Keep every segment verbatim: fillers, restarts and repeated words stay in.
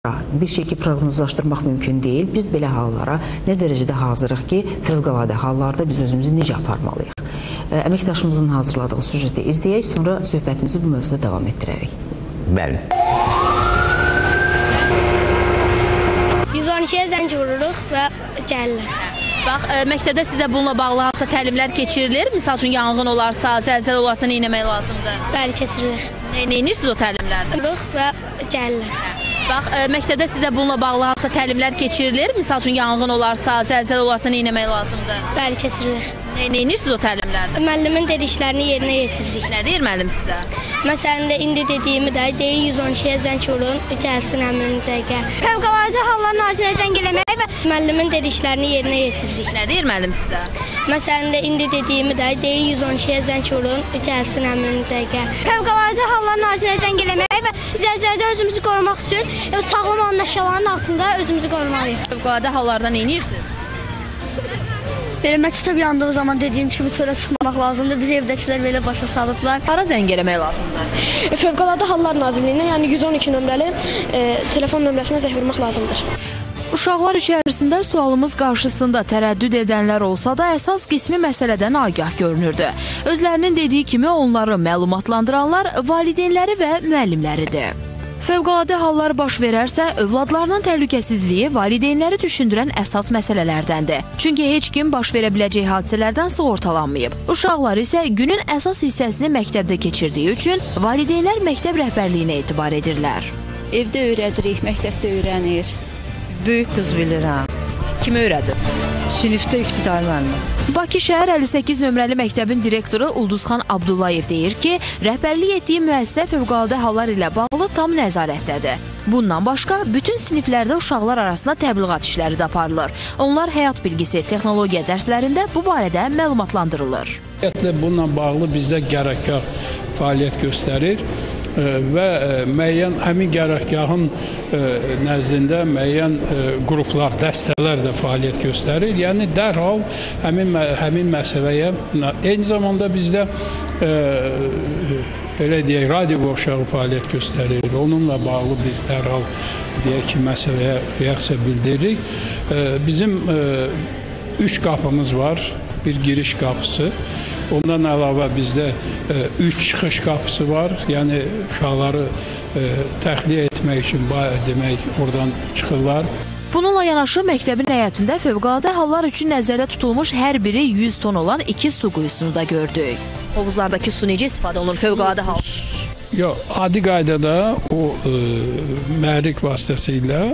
Bir şey ki proqnozlaşdırmaq mümkün deyil. Biz belə hallara nə dərəcədə hazırıq ki, fövqəladə hallarda biz özümüzü necə aparmalıyıq? Əməkdaşımızın hazırladığı süjeti izləyək, sonra söhbətimizi bu mövzuda davam etdirərək. Bəli. yüz on ikiyə zəng vururuq və gəlirlər. Bax, məktəbdə sizə bununla bağlı hansısa təlimlər keçirilir? Misal üçün yanğın olarsa, zəlzələ olarsa nə etmək lazımdır? Bəli, keçirilir. Nə edirsiniz o təlimlərdə? Vururuq və gəlirlər. Bax, məktəbdə sizə bununla bağlı hansısa təlimlər keçirilir? Misal üçün yanğın olarsa, zəlzələ olarsa nə etmək lazımdır? Bəli, keçirilir. Nə edirsiniz o təlimlərdə? Müəllimin dediklərini yerinə yetiririk. Nə deyir müəllim sizə? Məsələn də indi dediyimi də deyir, yüz on ikiyə zəng vurun, gəlsin əmrimizə gəl. Fövqəladə Hallar Nazirinə zəng eləmək və müəllimin dediklərini yerinə yetiririk. Nə deyir müəllim sizə? Məsələn də indi dediyimi də deyir, yüz on ikiyə zəng vurun, gəlsin əmrimizə gəl. Fövqəladə Hallar Nazirinə zəng eləmək və zəlzələdən özümüzü qorumaq üçün sağlam olan əşyaların altında özümüzü qorumalıyıq. Fövqəladə hallarda nə edirsiniz? Belə məktəb yandığı zaman dediyim kimi çölə çıxmamaq lazımdır. Biz evdəkilər belə başa salıblar. Hara zəng eləmək lazımdır? Fövqəladə Hallar Nazirliyinə, yəni yüz on iki nömrəli e, telefon nömrəsinə zəng vurmaq lazımdır. Uşaqlar içərisində sualımız qarşısında tərəddüd edənlər olsa da əsas qismi məsələdən agah görünürdü. Özlərinin dediyi kimi onları məlumatlandıranlar valideynləri və müəllimləridir. Fövqəladə hallar baş verərsə, övladlarının təhlükəsizliyi valideynləri düşündürən əsas məsələlərdəndir. Çünki heç kim baş verə biləcək hadisələrdən sığortalanmayıb. Uşaqlar isə günün əsas hissəsini məktəbdə keçirdiyi üçün valideynlər məktəb rəhbərliyinə etibar edirlər. Evdə öyrədirik, məktəbdə öyrənir. Böyük qız bilirəm. Kimi öyrədir? Sinifdə iqtidai müəllim. Bakı şəhər əlli səkkiz nömrəli məktəbin direktoru Ulduzxan Abdullayev deyir ki, rəhbərlik etdiyi müəssisə fövqəladə hallar ilə bağlı tam nəzarətdədir. Bundan başqa, bütün siniflərdə uşaqlar arasında təbliğat işləri də aparılır. Onlar həyat bilgisi, texnologiya dərslərində bu barədə məlumatlandırılır. Bununla bağlı bizdə gərəkgah fəaliyyət göstərir və müəyyən həmin gərəkgahın nəzdində müəyyən qruplar, dəstələr də fəaliyyət göstərir. Yəni dərhal həmin, həmin məsələyə, eyni zamanda bizdə belə deyək, radio qovşağı fəaliyyət göstərir. Onunla bağlı biz dərhal deyək ki, məsələyə reaksiya bildiririk. Bizim üç qapımız var, bir giriş qapısı. Ondan əlavə bizdə e, üç çıxış qapısı var. Yəni uşaqları e, təxliyə etmək üçün demək oradan çıxırlar. Bununla yanaşı məktəbin həyətində fövqəladə hallar üçün nəzərdə tutulmuş hər biri yüz ton olan iki su quyusunu da gördük. Hovuzlardakı su necə istifadə olunur fövqəladə hal? Yox, adi qaydada o e, məhrik vasitəsilə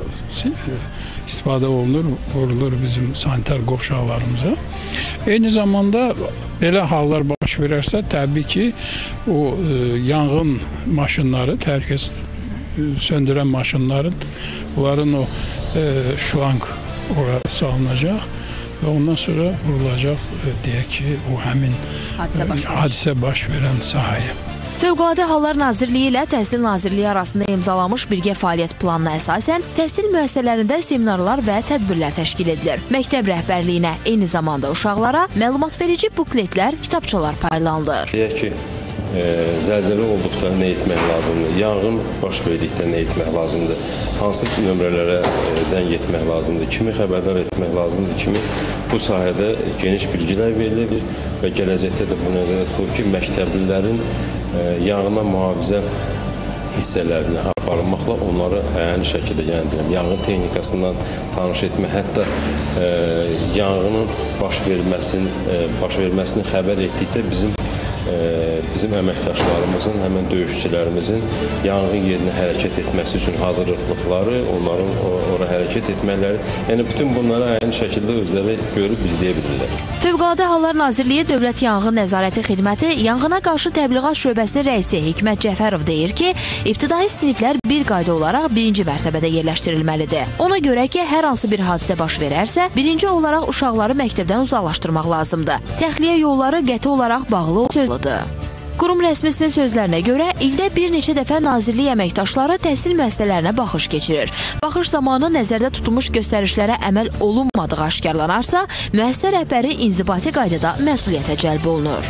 istifadə olunur, vurulur bizim sanitar qovşaqlarımıza. Eyni zamanda belə hallar baş verərsə, təbii ki, o e, yanğın maşınları, təhlükəsizlik söndürən maşınların, onların o e, şlanq ora salınacaq və ondan sonra vurulacaq, e, deyək ki, o həmin hadisə baş, hadisə baş verən sahəyə. Fövqəladə Hallar Nazirliyi ilə Təhsil Nazirliyi arasında imzalanmış birgə fəaliyyət planına əsasən təhsil müəssisələrində seminarlar və tədbirlər təşkil edilir. Məktəb rəhbərliyinə, eyni zamanda uşaqlara məlumatverici bukletlər, kitabçalar paylanılır. Deyək ki, e, zəlzələ olduqda nə etmək lazımdır, yanğın baş verdikdə nə etmək lazımdır, hansı nömrələrə e, zəng etmək lazımdır, kimi xəbərdar etmək lazımdır, kimi bu sahədə geniş bilgilər verilir və gələcəkdə də bu nəzərdə tutulur ki, məktəblilərin yanğına mühafizə hissələrini aparılmaqla onları əyani şəkildə yönləndirilib. Yanğın texnikasından tanış etmə, hətta e, yanğının baş verməsinin, e, baş verməsini xəbər etdikdə bizim e, bizim əməkdaşlarımızın, həmən döyüşçülərimizin yanğın yerinə hərəkət etməsi üçün hazırlıqları, onların ora hərəkət etmələri, yəni bütün bunları əyani şəkildə özləri görüb izləyə bilirlər. Fövqəladə Hallar Nazirliyi Dövlət Yanğın Nəzarəti Xidməti Yanğına Qarşı Təbliğat Şöbəsinin rəisi Hikmət Cəfərov deyir ki, ibtidai siniflər bir qayda olaraq birinci mərtəbədə yerləşdirilməlidir. Ona görə ki, hər hansı bir hadisə baş verərsə, birinci olaraq uşaqları məktəbdən uzaqlaşdırmaq lazımdır. Təxliyə yolları qəti olaraq bağlı sözlüdür. Qurum rəsmisinin sözlərinə görə, ildə bir neçə dəfə nazirlik əməkdaşları təhsil müəssisələrinə baxış keçirir. Baxış zamanı nəzərdə tutulmuş göstərişlərə əməl olunmadığı aşkarlanarsa, müəssisə rəhbəri inzibati qaydada məsuliyyətə cəlb olunur.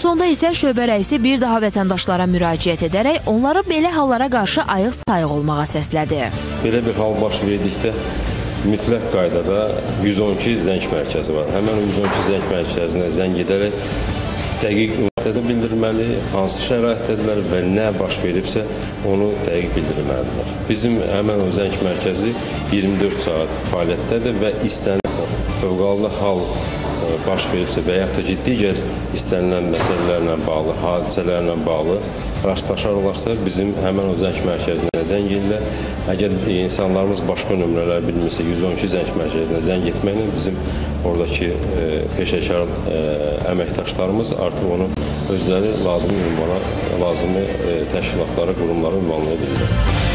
Sonda isə şöbə rəisi bir daha vətəndaşlara müraciət edərək onları belə hallara qarşı ayıq-sayıq olmağa səslədi. Belə bir hal baş verdikdə mütləq qaydada yüz on iki zəng mərkəzi var. Həmən yüz on iki zəng mərkəzinə zəng edərək dəqiq ümumiyyətlə bildirməli, hansı şəraitdədirlər və nə baş veribsə onu dəqiq bildirməlidirlər. Bizim həmən o zəng mərkəzi iyirmi dörd saat fəaliyyətdədir və istənilən fövqəladə hal baş veribsə və yaxud da ki, digər istənilən məsələlərlə bağlı, hadisələrlə bağlı rastlaşarlarsa bizim həmən o zəng mərkəzinə zəng edirlər. Əgər insanlarımız başqa nömrələr bilmirsə, yüz on iki zəng mərkəzinə zəng etməklə bizim oradakı e, peşəkar e, əməkdaşlarımız artıq onu özləri lazımi ünvana, lazımi e, təşkilatlara, qurumlara ünvanlaya bilirlər.